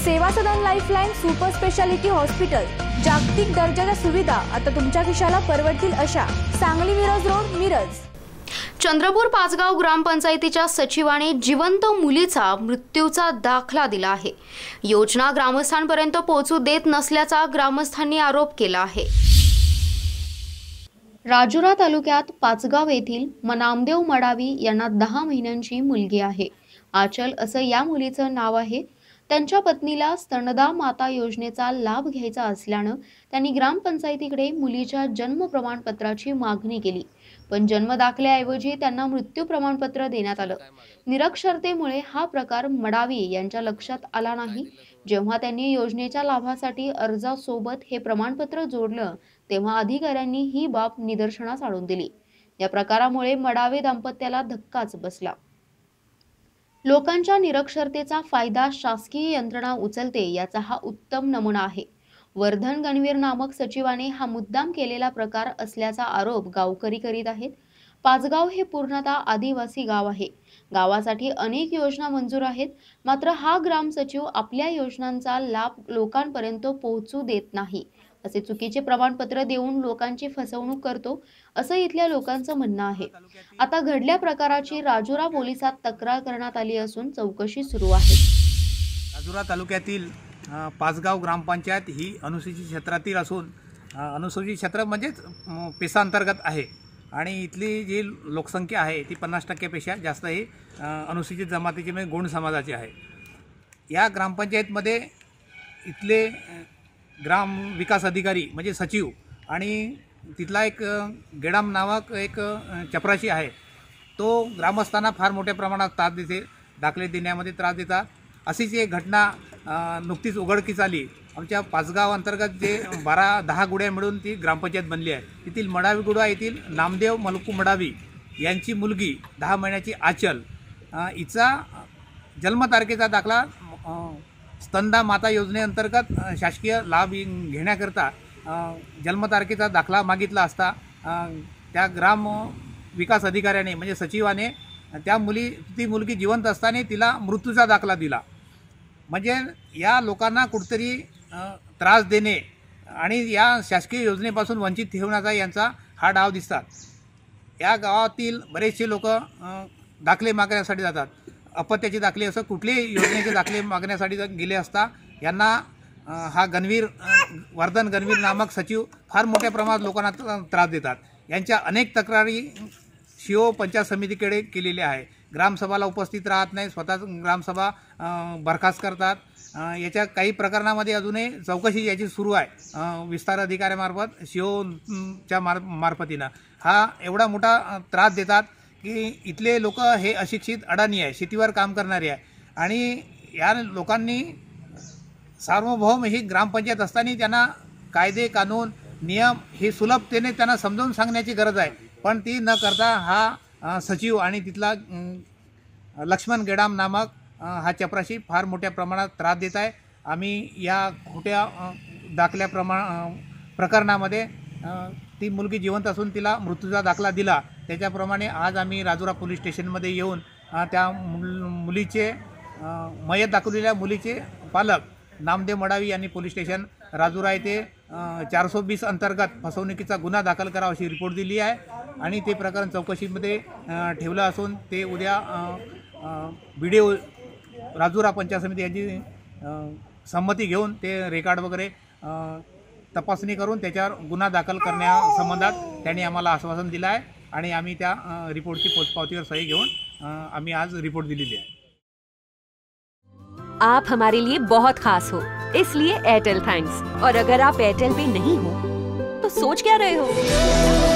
सेवा Sadan lifeline super speciality hospital, जागतिक दर्जाच्या सुविधा आता तुमच्या खिशाला परवडतील अशा। सांगली मिरज रोड, मिरज। चंद्रपूर पाचगाव ग्रामपंचायतीच्या सचिवाने जिवंत मुलीचा मृत्यूचा दाखला दिला आहे। योजना ग्रामस्थांपर्यंत पोहोचू देत नसल्याचा ग्रामस्थांनी आरोप केला आहे। राजुरा तालुक्यात पाचगाव येथील नामदेव मडावी यांना 10 महिन्यांची मुलगी आहे। आचल असं या मुलीचं नाव आहे। त्यांच्या पत्नीला स्तनदा माता योजनेचा लाभ घ्यायचा असल्यानं त्यांनी ग्रामपंचायतीकडे मुलीच्या जन्म प्रमाणपत्राची मागणी केली, पण जन्म दाखल्याऐवजी त्यांना मृत्यू प्रमाणपत्र देण्यात आलं। निरक्षरतेमुळे हा प्रकार मडावी यांच्या लक्षात आला नाही। जेव्हा त्यांनी योजनेच्या लाभासाठी अर्जासोबत हे प्रमाणपत्र जोडलं, तेव्हा अधिकाऱ्यांनी ही बाब निदर्शनास आणून दिली। या प्रकारामुळे मडावे दाम्पत्याला धक्काच बसला। लोकांच्या निरक्षरतेचा फायदा शासकीय यंत्रणा उचलते याचा हा उत्तम नमुना आहे। वर्धन गणवीर नामक सचिवाने हा मुद्दाम केलेला प्रकार असल्याचा आरोप गावकरी करीत आहेत। पाचगाव हे पूर्णतः आदिवासी गाव आहे। गावासाठी अनेक योजना मंजूर आहेत, मात्र हा ग्राम सचिव आपल्या योजनांचा लाभ लोकांपर्यंत पोहोचू देत नाही, असे चुकीचे प्रमाणपत्र देऊन लोकांची फसवणूक करतो, असं इथल्या लोकांचं म्हणणं आहे। आता घडल्या प्रकाराची राजुरा पोलिसात तक्रार करण्यात आली असून चौकशी सुरू आहे। राजुरा तालुक्यातील पाचगाव ग्रामपंचायत ही अनुसूचित क्षेत्रातील असून अनुसूचित क्षेत्र म्हणजेच पेसा अंतर्गत आहे आणि इथली जी लोकसंख्या आहे ती 50% पेक्षा जास्त ही अनुसूचित जमातीची म्हणजे गोंड समाजाची आहे। या ग्रामपंचायतमध्ये इथले ग्राम विकास अधिकारी म्हणजे सचिव आणि तिथला एक गेडाम नामक एक चपराशी आहे, तो ग्रामस्थांना फार मोठ्या प्रमाणात त्रास देते, दाखले देण्यामध्ये त्रास देतात। अशीच एक घटना नुकतीच उघडकीस आली। आमच्या पाचगाव अंतर्गत जे 10 गुड्या मिळून ती ग्रामपंचायत बनली आहे, तिथील मडावी गुडा येथील नामदेव मलकू मडावी यांची मुलगी 10 महिन्याची आचल, हिचा जन्मतारखेचा दाखला स्तनदा माता योजनेअंतर्गत शासकीय लाभ घेण्याकरता जन्मतारखेचा दाखला मागितला असता त्या ग्राम विकास अधिकाऱ्याने म्हणजे सचिवाने ती मुलगी जिवंत असताना तिला मृत्यूचा दाखला दिला। म्हणजे या लोकांना कुठेतरी त्रास देणे आणि या शासकीय योजनेपासून वंचित ठेवण्याचा यांचा हा डाव दिसतात। या गावातील बरेचसे लोक दाखले मागण्यासाठी जातात, अपत्याचे दाखले असं कुठलेही योजनेचे दाखले मागण्यासाठी गेले असता यांना हा वर्धन गणवीर नामक सचिव फार मोठ्या प्रमाणात लोकांना त्रास देतात। यांच्या अनेक तक्रारी शिओ पंचायत समितीकडे केलेल्या आहे। ग्रामसभाला उपस्थित राहत नाही, स्वतः ग्रामसभा बरखास्त करतात। याच्या काही प्रकरणामध्ये अजूनही चौकशी याची सुरू आहे विस्तार अधिकाऱ्यामार्फत शिओच्या मार्फतीनं। हा एवढा मोठा त्रास देतात की इथले लोक हे अशिक्षित अडाणी आहे, शेतीवर काम करणारे आहे आणि या लोकांनी सार्वभौम ही ग्रामपंचायत असताना त्यांना कायदे कानून नियम हे सुलभतेने त्यांना समजावून सांगण्याची गरज आहे, पण ती न करता हा सचिव आणि तिथला लक्ष्मण गेडाम नामक हा चपराशी फार मोठ्या प्रमाणात त्रास देत आहे। आम्ही या खोट्या दाखल्या प्रकरणामध्ये ती मुलगी जिवंत असून तिला मृत्यूचा दाखला दिला, त्याच्याप्रमाणे आज आम्ही राजुरा पोलीस स्टेशनमध्ये येऊन त्या मुलीचे मयत दाखवलेल्या मुलीचे पालक नामदेव मडावी यांनी पोलीस स्टेशन राजुरा येथे 420 अंतर्गत फसवणुकीचा गुन्हा दाखल करावा अशी रिपोर्ट दिली आहे आणि ते प्रकरण चौकशीमध्ये ठेवलं असून ते उद्या व्हिडिओ राजुरा पंचायत समिती यांची संमती घेऊन ते रेकॉर्ड वगैरे तपासणी करून त्याच्यावर गुन्हा दाखल करण्यासंबंधात त्यांनी आम्हाला आश्वासन दिलं आहे आणि आम्ही त्या रिपोर्टची पोचपावतीवर सही घेऊन आम्ही आज रिपोर्ट दिलेली आहे। आप हमारे लिए बहुत खास हो, इसलिए एयरटेल थैंक्स। और अगर आप एयरटेल पे नहीं हो तो सोच क्या रहे हो?